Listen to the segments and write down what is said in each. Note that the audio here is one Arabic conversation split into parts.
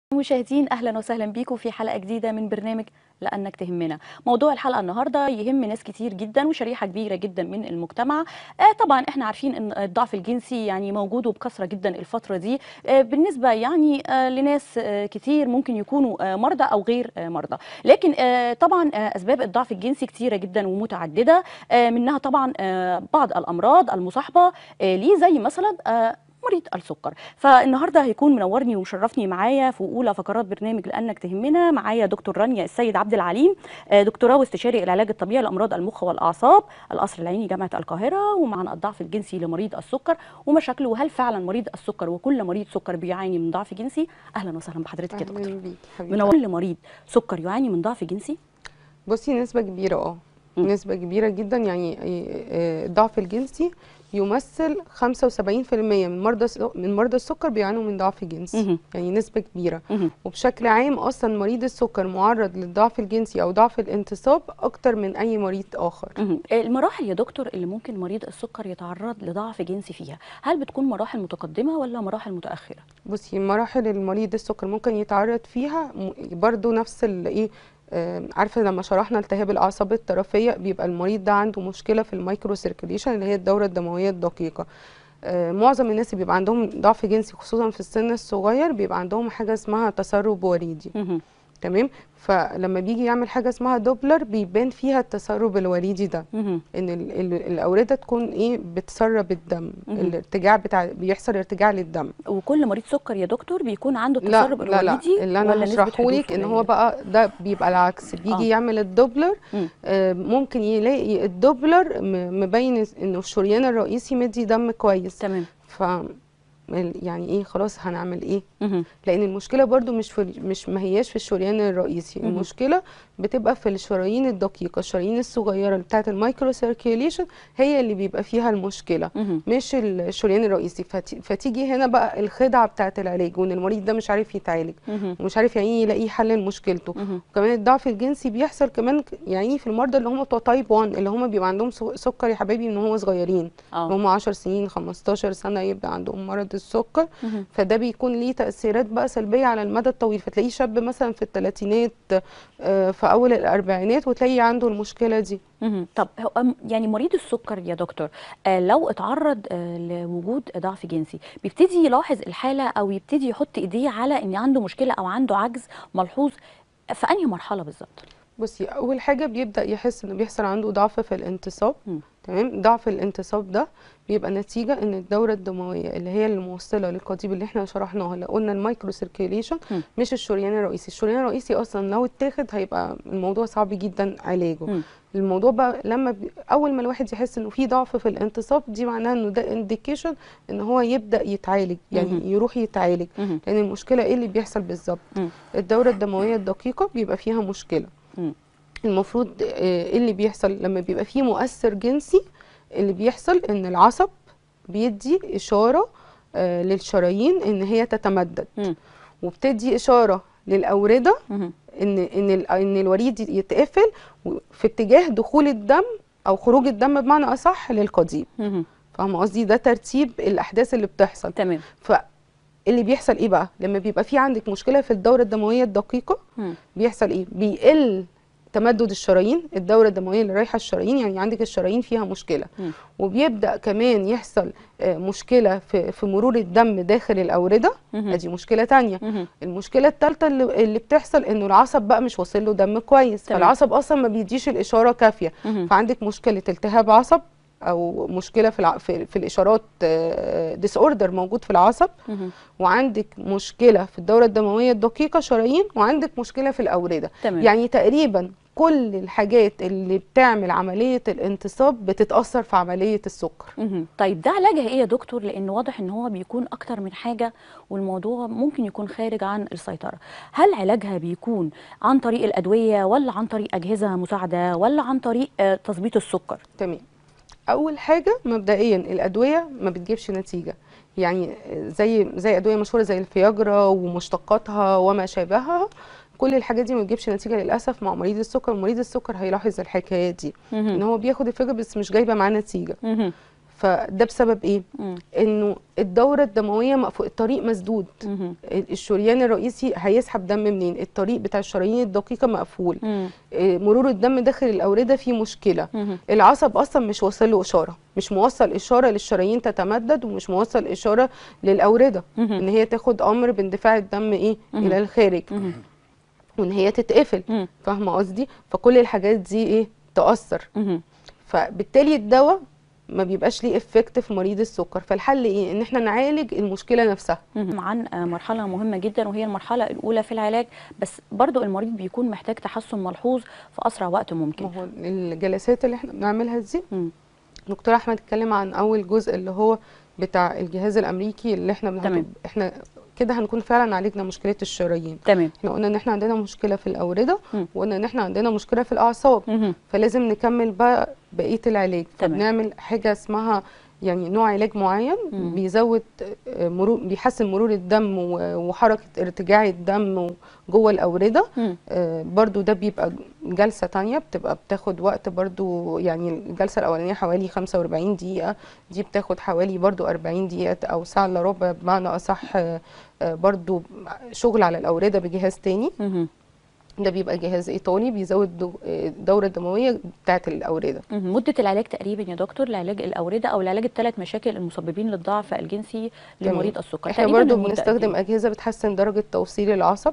مشاهدين اهلا وسهلا بيكم في حلقه جديده من برنامج لانك تهمنا. موضوع الحلقه النهارده يهم ناس كتير جدا وشريحه كبيره جدا من المجتمع. طبعا احنا عارفين ان الضعف الجنسي يعني موجود وبكثره جدا الفتره دي، بالنسبه يعني لناس كتير ممكن يكونوا مرضى او غير مرضى، لكن طبعا اسباب الضعف الجنسي كتيره جدا ومتعدده، منها طبعا بعض الامراض المصاحبه ليه زي مثلا مريض السكر. فالنهارده هيكون منورني ومشرفني معايا في اولى فقرات برنامج لانك تهمنا معايا دكتور رانيا السيد عبد العليم، دكتوراه واستشاري العلاج الطبيعي لامراض المخ والاعصاب، القصر العيني جامعه القاهره، ومعنا الضعف الجنسي لمريض السكر ومشاكله، وهل فعلا مريض السكر وكل مريض سكر بيعاني من ضعف جنسي؟ اهلا وسهلا بحضرتك يا دكتور. اهلا بيك حبيبتي. منور. كل مريض سكر يعاني من ضعف جنسي؟ بصي، نسبة كبيرة نسبة كبيرة جدا، يعني الضعف الجنسي يمثل 75% من مرضى السكر بيعانوا من ضعف جنسي، يعني نسبة كبيرة. وبشكل عام أصلا مريض السكر معرض للضعف الجنسي أو ضعف الانتصاب أكتر من أي مريض آخر. المراحل يا دكتور اللي ممكن مريض السكر يتعرض لضعف جنسي فيها، هل بتكون مراحل متقدمة ولا مراحل متأخرة؟ بصي، مراحل المريض السكر ممكن يتعرض فيها برضو نفس عارفه لما شرحنا التهاب الاعصاب الطرفيه، بيبقى المريض ده عنده مشكله في المايكرو سيركيليشن اللي هي الدوره الدمويه الدقيقه. معظم الناس اللي بيبقى عندهم ضعف جنسي خصوصا في السن الصغير بيبقى عندهم حاجه اسمها تسرب وريدي. تمام. فلما بيجي يعمل حاجه اسمها دوبلر بيبان فيها التسرب الوريدي ده، ان الاورده تكون بتسرب الدم، الارتجاع بيحصل ارتجاع للدم. وكل مريض سكر يا دكتور بيكون عنده التسرب الوريدي؟ لا، اللي انا هشرحه لك ان هو بقى ده بيبقى العكس، بيجي يعمل الدوبلر ممكن يلاقي الدوبلر مبين انه الشريان الرئيسي مدي دم كويس. تمام. يعني خلاص هنعمل ايه؟ لان المشكله برضو مش ما هياش في الشريان الرئيسي، المشكله بتبقى في الشرايين الدقيقه، الشرايين الصغيره اللي بتاعه المايكرو سيركيوليشن هي اللي بيبقى فيها المشكله، مش الشريان الرئيسي. فتيجي هنا بقى الخدعه بتاعه العلاج، وان المريض ده مش عارف يتعالج ومش عارف يعني يلاقي حل لمشكلته. وكمان الضعف الجنسي بيحصل كمان يعني في المرضى اللي هم بتوع تايب 1، اللي هم بيبقى عندهم سكر يا حبايبي من هم صغيرين، هم 10 سنين 15 سنه يبدا عندهم مرض السكر. فده بيكون ليه تأثيرات بقى سلبية على المدى الطويل، فتلاقيه شاب مثلا في الثلاثينات في أول الأربعينات وتلاقيه عنده المشكلة دي. طب يعني مريض السكر يا دكتور لو اتعرض لوجود ضعف جنسي بيبتدي يلاحظ الحالة أو يبتدي يحط إيديه على إن عنده مشكلة أو عنده عجز ملحوظ في أنهي مرحلة بالظبط؟ بصي، أول حاجة بيبدأ يحس إنه بيحصل عنده ضعف في الانتصاب. تمام. ضعف الانتصاب ده بيبقى نتيجة ان الدورة الدموية اللي هي الموصلة للقضيب اللي احنا شرحناها، اللي قلنا المايكرو سيركيوليشن، مش الشريان الرئيسي. الشريان الرئيسي اصلا لو اتاخد هيبقى الموضوع صعب جدا علاجه. الموضوع بقى لما اول ما الواحد يحس انه في ضعف في الانتصاب، دي معناها انه ده انديكيشن ان هو يبدأ يتعالج، يعني يروح يتعالج. لان المشكلة ايه اللي بيحصل بالظبط؟ الدورة الدموية الدقيقة بيبقى فيها مشكلة. المفروض ايه اللي بيحصل لما بيبقى فيه مؤثر جنسي؟ اللي بيحصل ان العصب بيدي اشاره للشرايين ان هي تتمدد، وبتدي اشاره للاورده ان الوريد يتقفل في اتجاه دخول الدم او خروج الدم بمعنى اصح للقضيب. فاهمه قصدي؟ ده ترتيب الاحداث اللي بتحصل. تمام. اللي بيحصل ايه بقى لما بيبقى في عندك مشكله في الدوره الدمويه الدقيقه؟ بيحصل ايه؟ بيقل تمدد الشرايين، الدورة الدموية اللي رايحة الشرايين، يعني عندك الشرايين فيها مشكلة. وبيبدأ كمان يحصل مشكلة في مرور الدم داخل الأوردة، ادي مشكلة تانية. المشكلة الثالثة اللي بتحصل انه العصب بقى مش واصل له دم كويس، فالعصب اصلا ما بيديش الإشارة كافية، فعندك مشكلة التهاب عصب او مشكله في الاشارات، ديس اوردر موجود في العصب، وعندك مشكله في الدوره الدمويه الدقيقه شرايين، وعندك مشكله في الاورده. يعني تقريبا كل الحاجات اللي بتعمل عمليه الانتصاب بتتاثر في عمليه السكر. طيب ده علاجها ايه يا دكتور؟ لان واضح ان هو بيكون اكتر من حاجه والموضوع ممكن يكون خارج عن السيطره. هل علاجها بيكون عن طريق الادويه ولا عن طريق اجهزه مساعده ولا عن طريق تظبيط السكر؟ تمام. اول حاجه مبدئيا الادويه ما بتجيبش نتيجه، يعني زي ادويه مشهوره زي الفياجرا ومشتقاتها وما شابهها، كل الحاجات دي ما بتجيبش نتيجه للاسف مع مريض السكر. مريض السكر هيلاحظ الحكايه دي، ان هو بياخد الفياجرا بس مش جايبه معاه نتيجه. فده بسبب ايه؟ انه الدوره الدمويه الطريق مسدود. الشريان الرئيسي هيسحب دم منين؟ الطريق بتاع الشرايين الدقيقه مقفول. مرور الدم داخل الاورده فيه مشكله. العصب اصلا مش واصل له اشاره، مش موصل اشاره للشرايين تتمدد، ومش موصل اشاره للاورده ان هي تاخد امر باندفاع الدم ايه الى الخارج، وان هي تتقفل. فاهمه قصدي؟ فكل الحاجات دي ايه تاثر. فبالتالي الدواء ما بيبقاش ليه افكت في مريض السكر. فالحل ايه؟ ان احنا نعالج المشكله نفسها. عن مرحله مهمه جدا وهي المرحله الاولى في العلاج، بس برضو المريض بيكون محتاج تحسن ملحوظ في اسرع وقت ممكن. ما هو الجلسات اللي احنا بنعملها دي دكتور احمد اتكلم عن اول جزء اللي هو بتاع الجهاز الامريكي اللي احنا احنا كده هنكون فعلا عالجنا مشكله الشرايين. تمام. احنا قلنا ان احنا عندنا مشكله في الاورده، وقلنا ان احنا عندنا مشكله في الاعصاب. فلازم نكمل بقى بقيه العلاج. فبنعمل حاجه اسمها يعني نوع علاج معين بيزود بيحسن مرور الدم وحركه ارتجاع الدم جوه الاورده. برضو ده بيبقى جلسه تانية بتبقى بتاخد وقت برضو. يعني الجلسه الاولانيه حوالي 45 دقيقه، دي بتاخد حوالي برضو 40 دقيقه او ساعه الا ربع بمعنى اصح. برضو شغل على الاورده بجهاز تاني. ده بيبقى جهاز ايطالي بيزود الدوره الدمويه بتاعه الاورده. مده العلاج تقريبا يا دكتور لعلاج الاورده او لعلاج الثلاث مشاكل المسببين للضعف الجنسي لمريض السكر؟ احنا برضو بنستخدم اجهزه بتحسن درجه توصيل العصب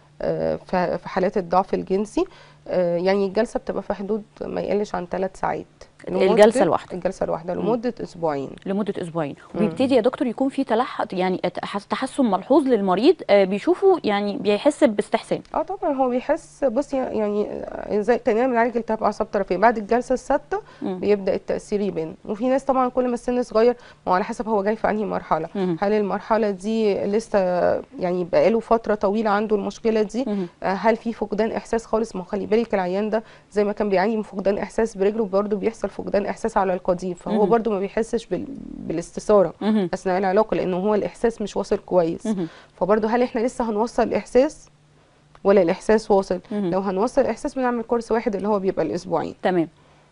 في حالات الضعف الجنسي. يعني الجلسه بتبقى في حدود ما يقلش عن 3 ساعات. الجلسه الواحده لمده اسبوعين. وبيبتدي يا دكتور يكون في يعني تحسن ملحوظ للمريض، بيشوفه يعني بيحس باستحسان. طبعا هو بيحس. بصي يعني زي كاننا بنعالج التهاب اعصاب طرفيه بعد الجلسه السادسه بيبدا التاثير يبان. وفي ناس طبعا كل ما السن صغير وعلى حسب هو جاي في انهي مرحله. هل المرحله دي لسه يعني بقاله فتره طويله عنده المشكله دي؟ هل في فقدان احساس خالص؟ ما هو خلي بالك العيان ده زي ما كان بيعاني من فقدان احساس برجله برضه بيحصل فقدان احساس على القضيب. فهو برضو ما بيحسش بالاستثاره اثناء العلاقه لانه هو الاحساس مش واصل كويس. فبرضو هل احنا لسه هنوصل الاحساس ولا الاحساس واصل؟ لو هنوصل الاحساس بنعمل كورس واحد اللي هو بيبقى الاسبوعين. تمام.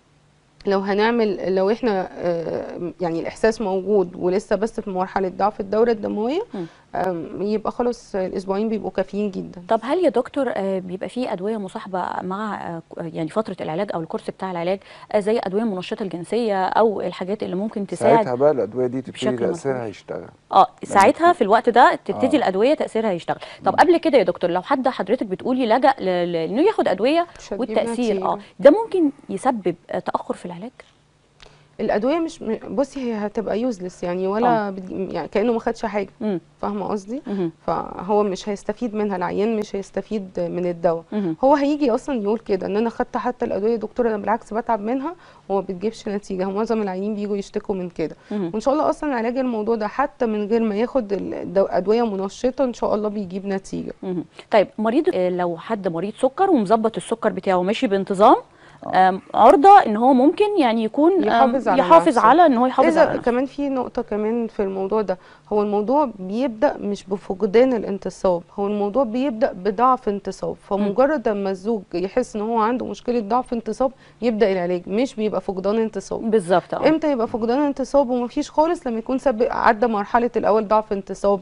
لو احنا يعني الاحساس موجود ولسه بس في مرحله ضعف الدوره الدمويه يبقى خلاص الاسبوعين بيبقوا كافيين جدا. طب هل يا دكتور بيبقى فيه ادويه مصاحبه مع يعني فتره العلاج او الكورس بتاع العلاج، زي ادويه منشطه الجنسيه او الحاجات اللي ممكن تساعد؟ ساعتها بقى الادويه دي تبتدي تاثيرها يشتغل. ساعتها في الوقت ده تبتدي الادويه تاثيرها يشتغل. طب قبل كده يا دكتور لو حضرتك بتقولي لجأ انه ياخد ادويه والتاثير ده ممكن يسبب تاخر في العلاج؟ الادويه مش بصي هي هتبقى يوزلس يعني ولا يعني كانه ما خدش حاجه. فاهمه قصدي؟ فهو مش هيستفيد منها، العيان مش هيستفيد من الدواء. هو هيجي اصلا يقول كده ان انا خدت حتى الادويه يا دكتور انا بالعكس بتعب منها وما بتجيبش نتيجه. معظم العيانين بيجوا يشتكوا من كده. وان شاء الله اصلا علاج الموضوع ده حتى من غير ما ياخد ادويه منشطه ان شاء الله بيجيب نتيجه. طيب مريض لو حد مريض سكر ومظبط السكر بتاعه ماشي بانتظام، عرضة ان هو ممكن يعني يكون يحافظ على ان هو يحافظ على نفسه. كمان في نقطة كمان في الموضوع ده، هو الموضوع بيبدأ مش بفقدان الانتصاب، هو الموضوع بيبدأ بضعف انتصاب. فمجرد اما الزوج يحس ان هو عنده مشكلة ضعف انتصاب يبدأ العلاج، مش بيبقى فقدان انتصاب. بالظبط. امتى يبقى فقدان انتصاب ومفيش خالص؟ لما يكون عدى مرحلة الاول ضعف انتصاب،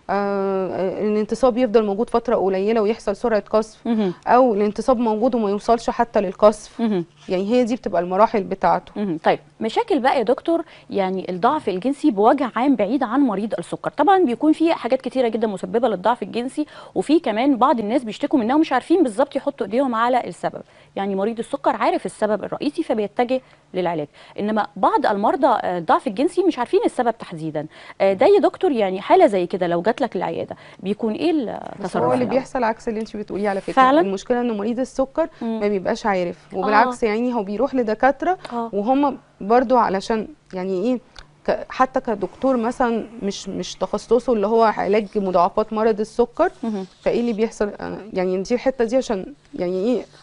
الانتصاب يفضل موجود فتره قليله ويحصل سرعه قصف، او الانتصاب موجود وما يوصلش حتى للقصف. يعني هي دي بتبقى المراحل بتاعته. طيب مشاكل بقى يا دكتور يعني الضعف الجنسي بوجه عام بعيد عن مريض السكر، طبعا بيكون في حاجات كتيره جدا مسببه للضعف الجنسي، وفي كمان بعض الناس بيشتكوا منها ومش عارفين بالظبط يحطوا ايديهم على السبب. يعني مريض السكر عارف السبب الرئيسي فبيتجه للعلاج، انما بعض المرضى الضعف الجنسي مش عارفين السبب تحديدا. ده يا دكتور يعني حاله زي كده لو جات لك العياده بيكون ايه التصرف؟ هو اللي بيحصل عكس اللي انت بتقوليه على فكره. فعلا المشكله ان مريض السكر ما بيبقاش عارف، وبالعكس يعني هو بيروح لدكاتره وهم برضو علشان يعني ايه حتى كدكتور مثلا مش تخصصه اللي هو علاج مضاعفات مرض السكر. فايه اللي بيحصل؟ يعني دي الحته دي عشان يعني ايه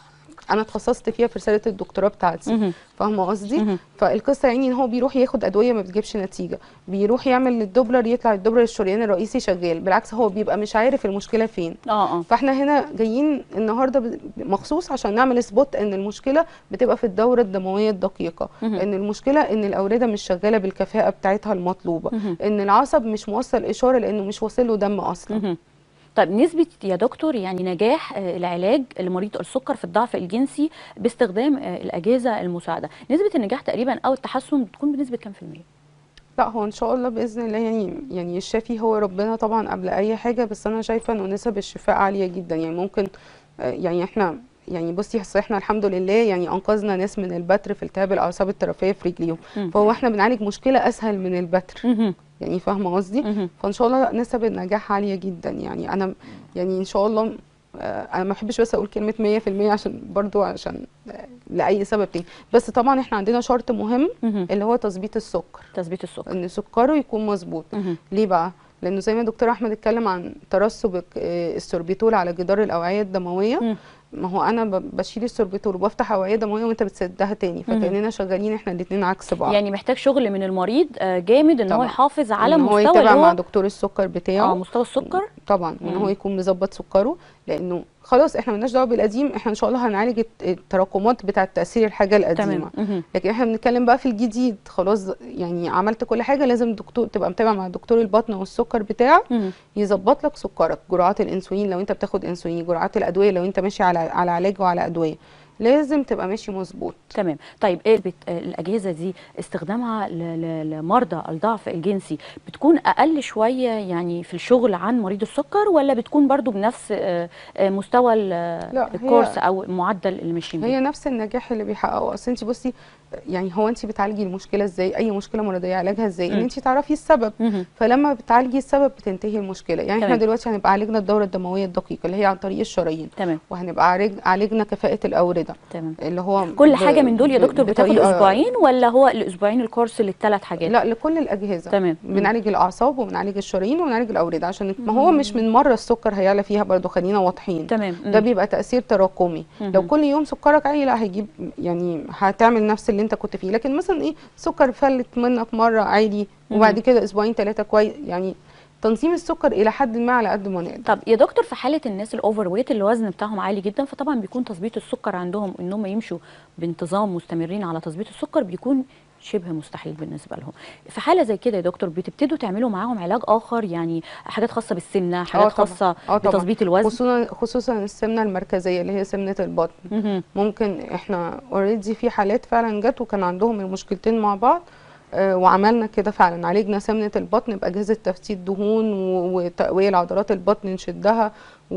انا اتخصصت فيها في رساله الدكتوراه بتاعتي، فاهمه قصدي؟ فالقصه يعني ان هو بيروح ياخد ادويه ما بتجيبش نتيجه، بيروح يعمل الدوبلر يطلع الدوبلر الشريان الرئيسي شغال، بالعكس هو بيبقى مش عارف المشكله فين. فاحنا هنا جايين النهارده مخصوص عشان نعمل سبوت ان المشكله بتبقى في الدوره الدمويه الدقيقه، ان المشكله ان الاورده مش شغاله بالكفاءه بتاعتها المطلوبه، ان العصب مش موصل اشاره لانه مش واصل له دم اصلا. طيب نسبة يا دكتور يعني نجاح العلاج لمريض السكر في الضعف الجنسي باستخدام الأجهزة المساعدة، نسبة النجاح تقريبا أو التحسن بتكون بنسبة كام في المية؟ لا هو ان شاء الله باذن الله يعني الشافي هو ربنا طبعا قبل اي حاجه، بس انا شايفه انه نسب الشفاء عاليه جدا. يعني ممكن يعني احنا يعني بصي احنا الحمد لله يعني انقذنا ناس من البتر في التهاب الاعصاب الطرفيه في رجليهم، فهو احنا بنعالج مشكله اسهل من البتر. يعني فاهمه قصدي؟ فان شاء الله نسب النجاح عاليه جدا. يعني انا يعني ان شاء الله انا ما بحبش بس اقول كلمه 100% عشان برضو عشان لاي سبب تاني، بس طبعا احنا عندنا شرط مهم اللي هو تظبيط السكر. تظبيط السكر، ان سكره يكون مظبوط. ليه بقى؟ لانه زي ما الدكتور احمد اتكلم عن ترسب السوربيتول على جدار الاوعيه الدمويه، ما هو انا بشيل السوربيتول وبفتح اوعيه دمويه وانت بتسدها تاني، فكاننا شغالين احنا الاثنين عكس بعض. يعني محتاج شغل من المريض جامد ان هو يحافظ على إن مستوى هو يتابع مع دكتور السكر بتاعه مستوى السكر طبعا، ان هو يكون مظبط سكره، لانه خلاص احنا مالناش دعوه بالقديم، احنا ان شاء الله هنعالج التراكمات بتاعه تاثير الحاجه القديمه. لكن احنا بنتكلم بقى في الجديد، خلاص يعني عملت كل حاجه، لازم دكتور تبقى متابع مع دكتور البطن والسكر بتاعك يظبط لك سكرك، جرعات الانسولين لو انت بتاخد انسولين، جرعات الادويه لو انت ماشي على علاج وعلى ادويه، لازم تبقى ماشي مظبوط. تمام. طيب ايه الاجهزه دي استخدامها لمرضى الضعف الجنسي بتكون اقل شويه يعني في الشغل عن مريض السكر، ولا بتكون برضو بنفس مستوى الكورس او المعدل اللي ماشيين بيه؟ هي نفس النجاح اللي بيحققه. اصل انت بصي يعني هو انت بتعالجي المشكله ازاي؟ اي مشكله مرضيه علاجها ازاي؟ ان انت تعرفي السبب، فلما بتعالجي السبب بتنتهي المشكله. يعني احنا دلوقتي هنبقى عالجنا الدوره الدمويه الدقيقه اللي هي عن طريق الشرايين، وهنبقى عالجنا كفاءه الاورده، اللي هو كل حاجه من دول يا دكتور بتاخد اسبوعين، ولا هو الاسبوعين الكورس للثلاث حاجات؟ لا لكل الاجهزه. بنعالج الاعصاب وبنعالج الشرايين وبنعالج الاورده، عشان ما هو مش من مره السكر هيعلى فيها برضو، خلينا واضحين. ده بيبقى تاثير تراكمي. لو كل يوم سكرك عالي لا هيجيب يعني هتعمل نفس اللي انت كنت فيه، لكن مثلا ايه سكر فلت منك مره عادي وبعد كده اسبوعين ثلاثه كويس، يعني تنظيم السكر الى حد ما على قد ما نقدر. طب يا دكتور في حاله الناس الاوفر ويت اللي الوزن بتاعهم عالي جدا، فطبعا بيكون تظبيط السكر عندهم انهم يمشوا بانتظام مستمرين على تظبيط السكر بيكون شبه مستحيل بالنسبه لهم. في حاله زي كده يا دكتور بتبتدوا تعملوا معاهم علاج اخر، يعني حاجات خاصه بالسمنه، حاجات خاصه بتظبيط الوزن؟ خصوصا السمنه المركزيه اللي هي سمنه البطن. ممكن احنا اوريدي في حالات فعلا جت وكان عندهم المشكلتين مع بعض، وعملنا كده فعلا، عالجنا سمنه البطن باجهزه تفتيت دهون وتقويه لعضلات البطن نشدها،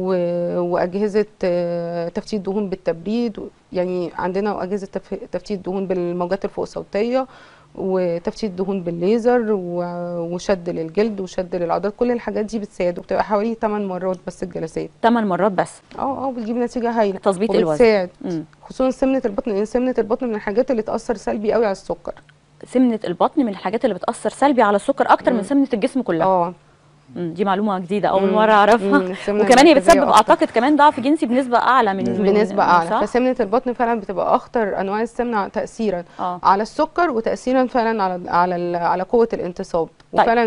واجهزه تفتيت دهون بالتبريد، يعني عندنا اجهزه تفتيت دهون بالموجات الفوق صوتيه، وتفتيت دهون بالليزر، وشد للجلد وشد للعضلات. كل الحاجات دي بتساعد، وبتبقى حوالي 8 مرات بس الجلسات. 8 مرات بس؟ بتجيب نتيجه هايله. تظبيط الوزن بتساعد خصوصا سمنه البطن، لان سمنه البطن من الحاجات اللي تاثر سلبي قوي على السكر. سمنه البطن من الحاجات اللي بتاثر سلبي على السكر اكتر من سمنه الجسم كلها؟ دي معلومه جديده اول مره اعرفها. وكمان هي بتسبب اعتقد كمان ضعف جنسي بنسبه اعلى بنسبه اعلى. فسمنه البطن فعلا بتبقى اخطر انواع السمنه تاثيرا على السكر، وتاثيرا فعلا على قوه الانتصاب. طيب. وفعلا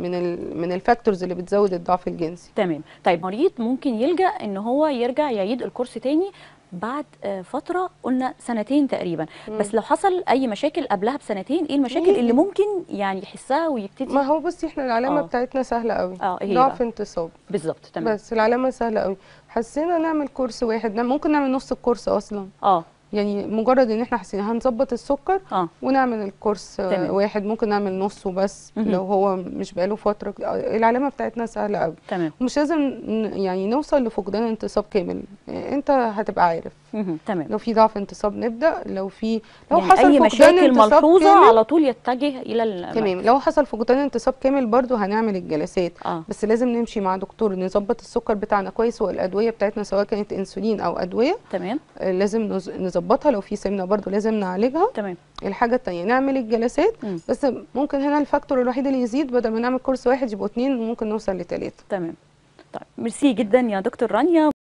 من الفاكتورز اللي بتزود الضعف الجنسي. تمام. طيب مريض ممكن يلجا ان هو يرجع يعيد الكورس تاني بعد فتره، قلنا سنتين تقريبا، بس لو حصل اي مشاكل قبلها بسنتين، ايه المشاكل اللي ممكن يعني يحسها ويبتدي؟ ما هو بصي احنا العلامه بتاعتنا سهله قوي، ضعف انتصاب. بالظبط. تمام. بس العلامه سهله قوي. حسينا نعمل كورس واحد، ممكن نعمل نص الكورس اصلا. يعني مجرد ان احنا حاسين هنظبط السكر ونعمل الكورس واحد، ممكن نعمل نصه بس لو هو مش بقاله فتره. العلامه بتاعتنا سهله قوي. تمام. ومش لازم يعني نوصل لفقدان انتصاب كامل، انت هتبقى عارف. تمام. لو في ضعف انتصاب نبدا، لو يعني حصل اي مشاكل ملحوظه كامل على طول يتجه الى تمام. لو حصل فقدان انتصاب كامل برضو هنعمل الجلسات. بس لازم نمشي مع دكتور نظبط السكر بتاعنا كويس، والادويه بتاعتنا سواء كانت انسولين او ادويه تمام لازم نظبطها. لو في سمنه برضو لازم نعالجها. تمام. الحاجه الثانيه نعمل الجلسات. بس ممكن هنا الفاكتور الوحيد اللي يزيد، بدل ما نعمل كورس واحد يبقوا 2 وممكن نوصل ل3. تمام. طيب ميرسي جدا يا دكتور رانيا.